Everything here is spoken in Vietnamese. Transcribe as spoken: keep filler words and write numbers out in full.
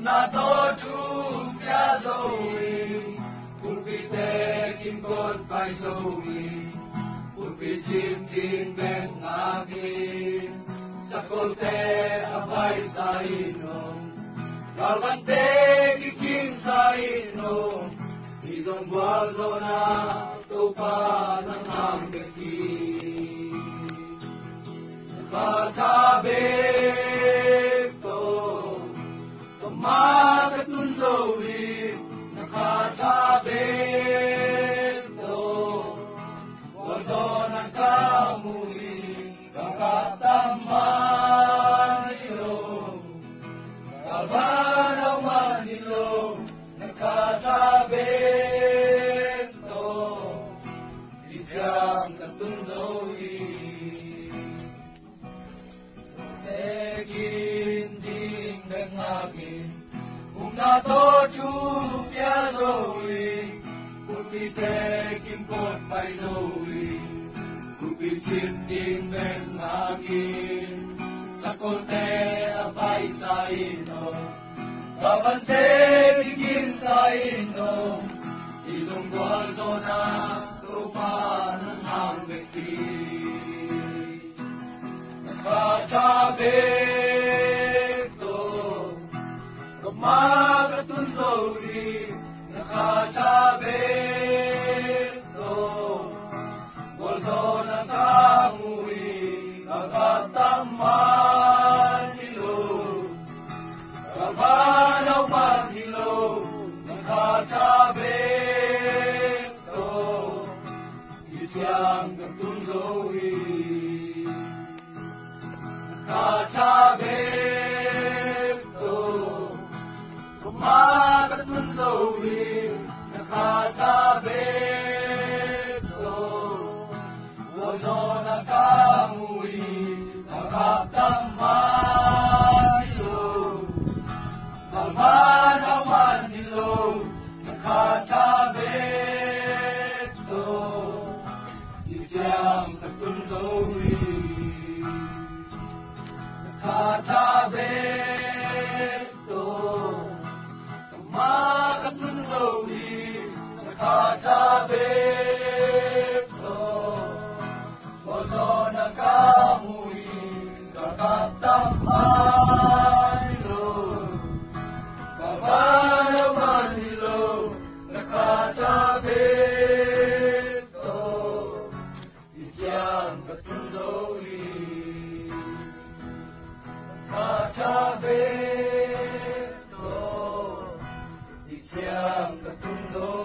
na to chu pia rồi pulpite kim cốt bay rồi pulpitim kim ben ngaki sakolte abay sa inom galante kikim sa inom izong buwazo na tupa ng ambeki nakatabi ko kumakatunsowi nakatabi ko wazo ng kamuli kakataman nilo kabanaw man nilo nakatabi ko ijang katunsowi Egin ngagin kung nato chupya zoe kupite kimpot pay zoe kupitin din ben ngagin sakote abay sa ino babante bigin sa ino izong gwazo na tupa ng hangweki nakatabi ko kumakatunsowi nakatabi ko wazo na kamuwi kakataman nilo kabanaw man nilo nakatabi ko isyang katunsowi nakatabi ko kumakatunsowi nakatabi ko wazo na kamuwi nakataman nilo kabanaw man nilo nakatabi ko isyang katunsowi nakatabi ko kumakatunsowi nakatabi ko wazo na kamuwi kakataman nilo kabanaw man nilo nakatabi ko isyang katunsowi nakatabi ko isyang katunsowi